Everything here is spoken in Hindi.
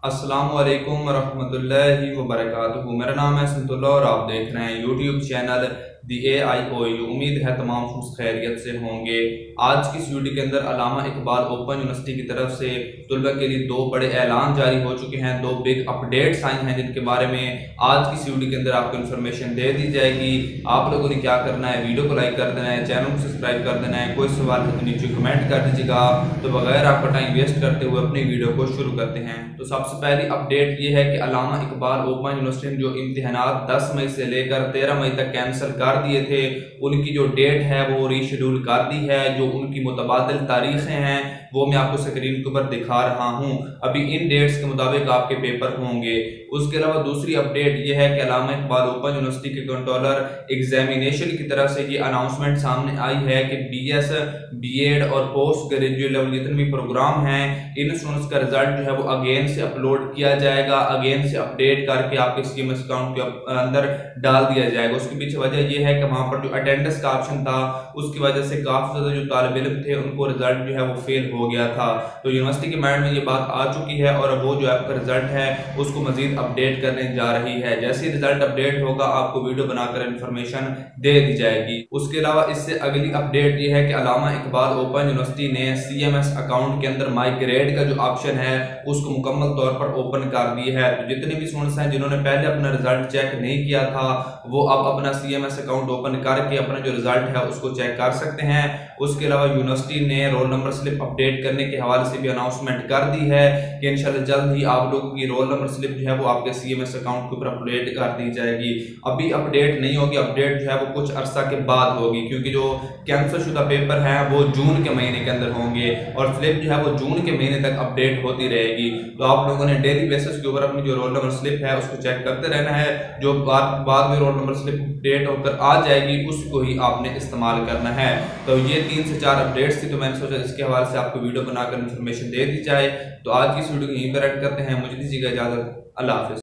अस्सलामुअलैकुम वरहमतुल्लाहि वबरकातुहू। मेरा नाम है संतुल्ला और आप देख रहे हैं यूट्यूब चैनल दी AIOU। उम्मीद है तमाम खैरियत से होंगे। आज की इस वीडियो के अंदर अल्लामा इकबाल ओपन यूनिवर्सिटी की तरफ से तुलबा के लिए दो बड़े ऐलान जारी हो चुके हैं, दो बिग अपडेट्स आई हैं जिनके बारे में आज की इस वीडियो के अंदर आपको इन्फॉर्मेशन दे दी जाएगी। आप लोगों ने क्या करना है, वीडियो को लाइक कर देना है, चैनल को सब्सक्राइब कर देना है, कोई सवाल है तो नीचे कमेंट कर दीजिएगा। तो बगैर आपका टाइम वेस्ट करते हुए अपनी वीडियो को शुरू करते हैं। तो सबसे पहली अपडेट ये है कि अल्लामा इकबाल ओपन यूनिवर्सिटी ने जो इम्तिहानात 10 मई से लेकर 13 मई तक कैंसिल कर दिए थे, उनकी जो डेट है वो रीशेड्यूल कर दी है। जो उनकी मुतबादिल तारीखें हैं वो मैं आपको स्क्रीन के ऊपर दिखा रहा हूँ। अभी इन डेट्स के मुताबिक आपके पेपर होंगे। उसके अलावा दूसरी अपडेट ये है कि अल्लामा इकबाल ओपन यूनिवर्सिटी के कंट्रोलर एग्जामिनेशन की तरफ से ये अनाउंसमेंट सामने आई है कि BS, B.Ed और पोस्ट ग्रेजुएट लेवल जितने भी प्रोग्राम हैं इन स्टूडेंट्स का रिजल्ट जो है वो अगेन से अपलोड किया जाएगा, अगेन से अपडेट करके आपके CMS अकाउंट के अंदर डाल दिया जाएगा। उसके पीछे वजह यह है कि वहां पर जो अटेंडेंस का ऑप्शन था उसकी वजह से काफी ज्यादा जो तालिब इल्म थे उनको रिजल्ट जो है वो फेल हो गया था। तो यूनिवर्सिटी के माइंड में ये बात आ चुकी है और वो जो आपका रिजल्ट है उसको मजीद अपडेट करने जा रही है। जैसे ही रिजल्ट अपडेट होगा आपको वीडियो बनाकर इन्फॉर्मेशन दे दी जाएगी। उसके अलावा इससे अगली अपडेट ये है कि अल्लामा इकबाल ओपन यूनिवर्सिटी ने CMS अकाउंट के अंदर माइग्रेट का जो ऑप्शन है उसको मुकम्मल तौर पर ओपन कर दी है। तो जितने भी स्टूडेंट्स हैं जिन्होंने पहले अपना रिजल्ट चेक नहीं किया था वो अब अपना CMS अकाउंट ओपन करके अपना जो रिजल्ट है उसको चेक कर सकते हैं। उसके अलावा यूनिवर्सिटी ने रोल नंबर स्लिप अपडेट करने के हवाले से भी अनाउंसमेंट कर दी है कि इंशाल्लाह जल्द ही आप लोगों की रोल नंबर स्लिप जो है वो आपके CMS अकाउंट के ऊपर अपडेट कर दी जाएगी। अभी अपडेट नहीं होगी, अपडेट जो है वो कुछ अरसा के बाद होगी क्योंकि जो कैंसिल शुदा पेपर है वो जून के महीने के अंदर होंगे और स्लिप जो है वो जून के महीने तक अपडेट होती रहेगी। तो आप लोगों ने डेली बेसिस के ऊपर अपनी जो रोल नंबर स्लिप है उसको चेक करते रहना है। जो बाद में रोल नंबर स्लिप अपडेट होकर आ जाएगी उसको ही आपने इस्तेमाल करना है। तो ये 3 से 4 अपडेट्स थी, तो मैंने सोचा इसके हवाले से आपको वीडियो बनाकर इन्फॉर्मेशन दे दी जाए। तो आज की इस वीडियो को यहीं पर ऐड करते हैं। मुझे दीजिएगा इजाजत। अल्लाह हाफिज।